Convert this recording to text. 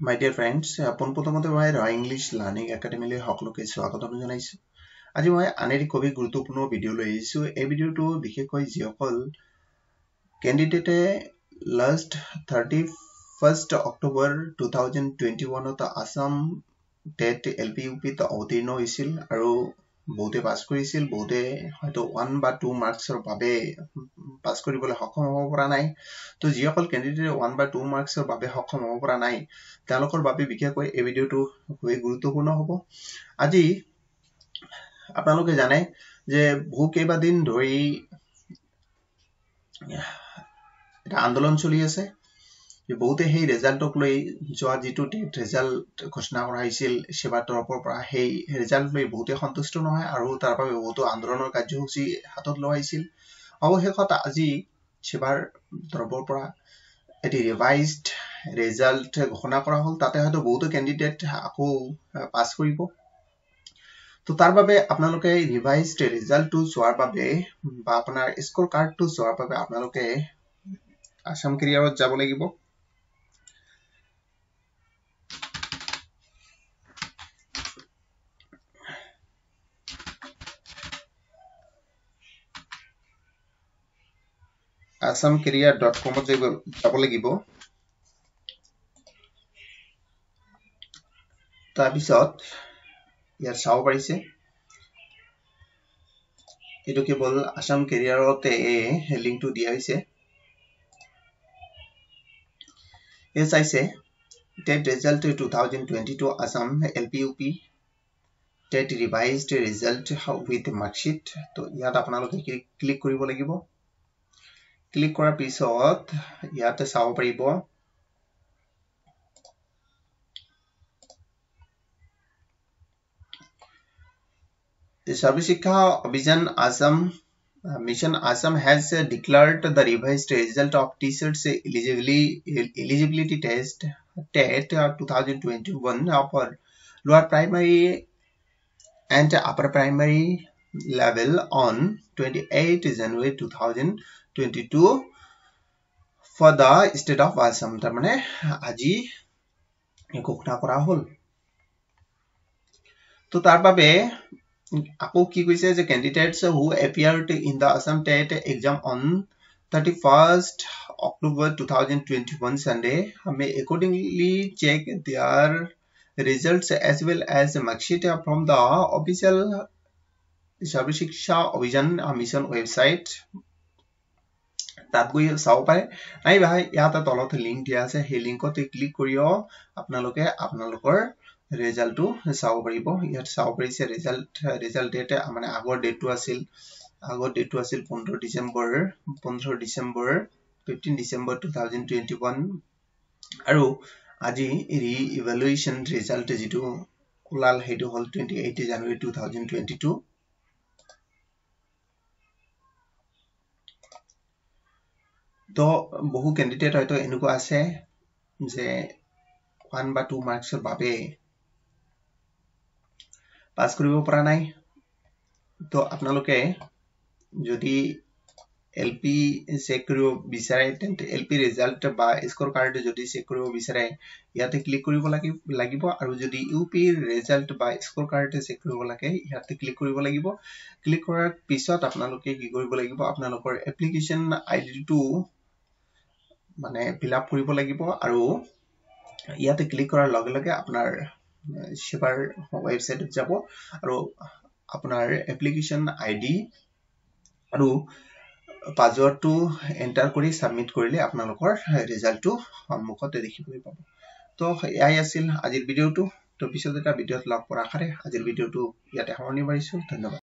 My dear friends, পোনপ্ৰথমতে মই ৰয় English learning একাডেমীলৈ সকলোকে স্বাগতম জনাইছো। আজি মই আনেৰি খুব গুৰুত্বপূৰ্ণ ভিডিঅ লৈ আহিছো। এই ভিডিঅটো বিশেষকৈ যিসকল ক্যান্ডিডেটে last 31st October 2021 Assam TET LP ত অৱতীৰ্ণ হৈছিল আৰু বহুতে পাছ কৰিছিল, বহুতে হয়তো 1 বা 2 মাৰ্কছৰ বাবে পাছ কৰিবলৈ সক্ষম হ'ব পৰা নাই। তো যিসকল ক্যান্ডিডেটে 1 বা 2 মাৰ্কছৰ বাবে সক্ষম হ'ব পৰা নাই তেওঁলোকৰ বাবে বিশেষকৈ এই ভিডিঅটো খুব গুৰুত্বপূৰ্ণ হ'ব। আজি আপোনালোকে জানে যে বহু কেইবাদিন ধৰি এটা আন্দোলন চলি আছে। বহুতে সেই ৰিজাল্টক লৈ যোৱা যিটো ৰিজাল্ট ঘোষণা কৰা হৈছিল সেৱাৰ তৰফৰ পৰা সেই ৰিজাল্ট লৈ বহুতে সন্তুষ্ট নহয় আৰু তাৰ বাবে বহুতো আন্দোলনৰ কাৰ্যসূচী হাতত লোৱা হৈছিল। অৱশেষত আজি সেৱাৰ তৰফৰ পৰা এটি ৰিভাইজড ৰিজাল্ট ঘোষণা কৰা হ'ল। তাতে হয়তো বহুতো ক্যান্ডিডেট আকৌ পাছ কৰিব। তো তাৰ বাবে আপোনালোকে ৰিভাইজড ৰিজাল্টটো চোৱাৰ বাবে বা আপোনাৰ স্কোৰ কাৰ্ডটো চোৱাৰ বাবে আপোনালোকে আসাম কেৰিয়াৰত যাব লাগিব। asamcareer.com যাব লাগিব। তাৰপিছত ইয়াত চাব পাৰিছে এটো কেৱল আসাম কেৰিয়াৰতে লিংকটো দিয়া হৈছে। এই চাইছে TET result 2022 Assam LPUP TET revised result with marksheet. তো ইয়াত আপোনালোকে ক্লিক কৰিব লাগিব। ক্লিক কৰাৰ পিছত ইয়াতে চাব পাৰিব Sarva Shiksha Abhiyan Assam Mission Assam has declared the revised result of teachers eligibility test TET 2021 for lower primary and upper primary level on 28 January 2022 for the state of Assam। তাৰমানে আজি ঘোষণা কৰা হ'ল। তো তাৰ বাবে আকৌ কি কৈছে যে candidates who appeared in the Assam TET exam on 31st October 2021 Sunday may accordingly check their results as well as marksheet from the official Sarva Shiksha Abhiyan Mission website। তাত গৈ চাব পাৰে। নাই ভাই ইয়াত তলত লিংক দিয়া আছে, সেই লিংকতে ক্লিক কৰিও আপোনালোকে আপোনালোকৰ ৰিজাল্টটো চাব পাৰিব। ইয়াত চাব পাৰিছে ৰিজাল্ট ডেট মানে আগৰ ডেটটো আছিল 15 ডিসেম্বৰ 15 ডিসেম্বৰ 2021 আৰু আজি ৰি-ইভালুৱেচন ৰিজাল্ট যেটো ওলাল হেটো হল 28 জানুৱাৰী 2022। তো বহু ক্যান্ডিডেট হয়তো এনেকুৱা আছে যে 1 বা 2 মাৰ্কছৰ বাবে পাস কৰিব পৰা নাই। তো আপোনালোকে যদি এলপি চেক কৰিব বিচাৰে তেন্তে এলপি ৰিজাল্ট বা স্কোৰ কাৰ্ড যদি চেক কৰিব বিচাৰে ইয়াতে ক্লিক কৰিব লাগিব আৰু যদি ইউপি ৰিজাল্ট বা স্কোৰ কাৰ্ড চেক কৰিব লাগে ইয়াতে ক্লিক কৰিব লাগিব। ক্লিক কৰাৰ পিছত আপোনালোকে কি কৰিব লাগিব আপোনালোকৰ এপ্লিকেশন আইডিটো মানে ফিল আপ কৰিব লাগিব আৰু ইয়াতে ক্লিক কৰাৰ লগে লগে আপোনাৰ সেৱাৰ ৱেবসাইটত যাব আৰু আপোনাৰ এপ্লিকেশন আইডি আৰু পাসওয়াৰ্ডটো এন্টাৰ কৰি সাবমিট কৰিলে আপোনালোকৰ ৰিজাল্টটো সন্মুখতে দেখিবলৈ পাব। তো এয়াই আছিল আজিৰ ভিডিঅটো। তো পিছত এটা ভিডিঅত লগ কৰাৰ আশাৰে আজিৰ ভিডিঅটো ইয়াতে সামৰণি মাৰিছো। ধন্যবাদ।